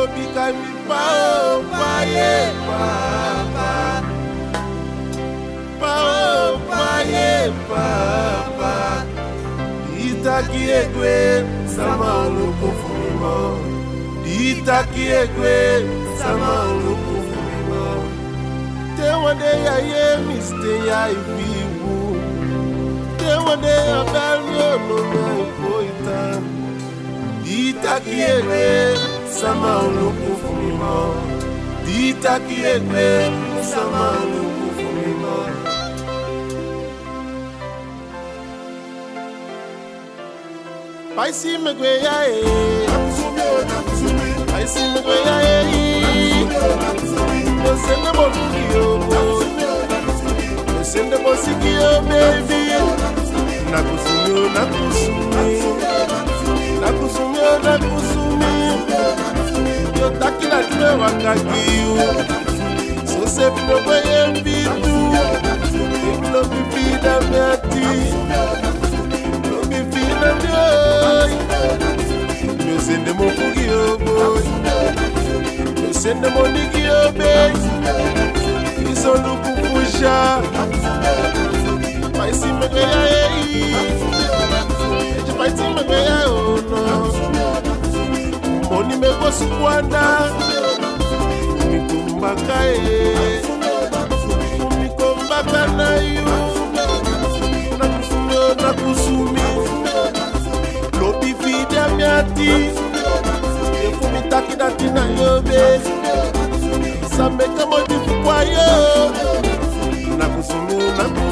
lobi kami pao paye papa. Pao paye papa. Dita kiegwe sama oluku fumimo. Dita kiegwe sama oluku fumimo. Te wande ya ye miste ya ifibu. Te wande ya belmi ono na ipoita. Dita kiegwe sama oluku fumimo. Dita kiegwe sama oluku fumimo. Paisi megweya Paisi megweya Sende bofugiyo Sende bosigiyo baby Nakusumi Nakusumi Yo takila tume wakagiyo So se fino kweye mbitu Eklo bifida miati Me send them up for you, boy. Me send them on the gear, baby. It's all look for sure. I see my guy, I see my guy, oh no. Money me go squander. Me come back, me come back na you. Nakusumi. Lobi fide miati Efu mitaki dati na yobe Sameka modifu kwa yo Nakusumi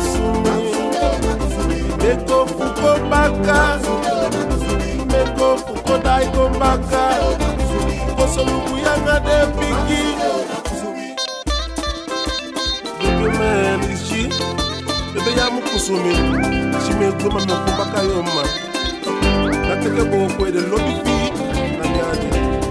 Meko fuko baka Meko fuko daiko baka Koso lugu yanga de piki Bebe man is she Bebe ya mukusumi Shime goma meko baka yoma Nataka boko de lobby feet na nyadi.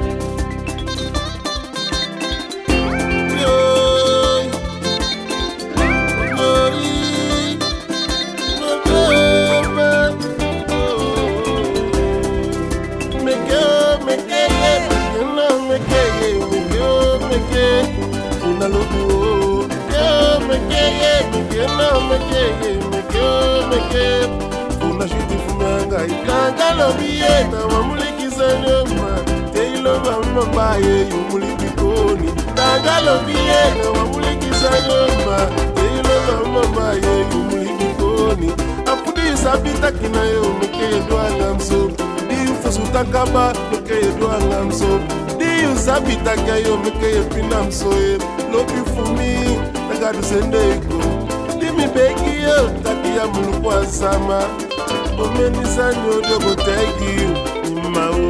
Lobiye na wamulikiza nyoma Teilo mamabaye yumulikikoni Tanga lobiye na wamulikiza nyoma Teilo mamabaye yumulikikoni Afudi sabita kina yo mekeye doa ngamso Diyu fusu takaba mekeye doa ngamso Diyu sabita kya yo mekeye pinamso Lobi fumi nagadu sendeko Dimi begi yo takia mulukwa sama Omeni sanyo dogo tegi Mao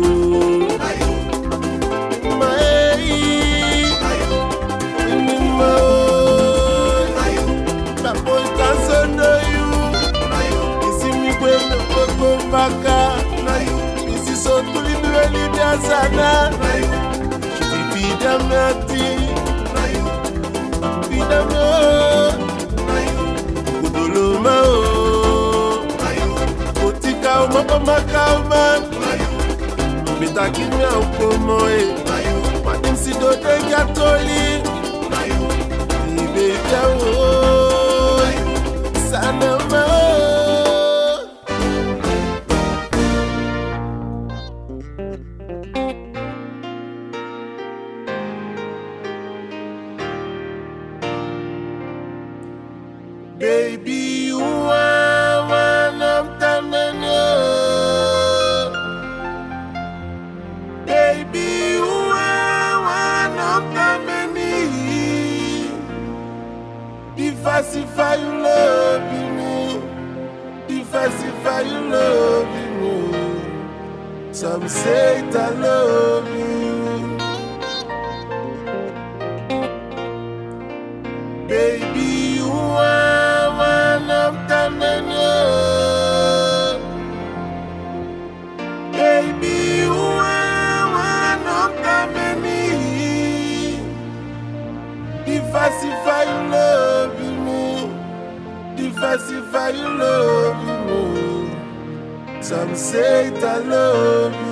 Baboy kansono yu Isi migwe mekoko mbaka Isi sotuli nweli biazana Fida mati Fida mo Kudolo mao Mama Kalman, Mitaki Miao Komoe, Madim Sido de Gatoli, Ibe Jao, Sanama. Baby, you are one of them. Baby, you are one of the many. Diversify you loving me. Diversify you loving me. Some say I love you. Baby, you are one of the many. Baby, you are one of the many. Diversify you loving me. Diversify you loving me. Some say I love you.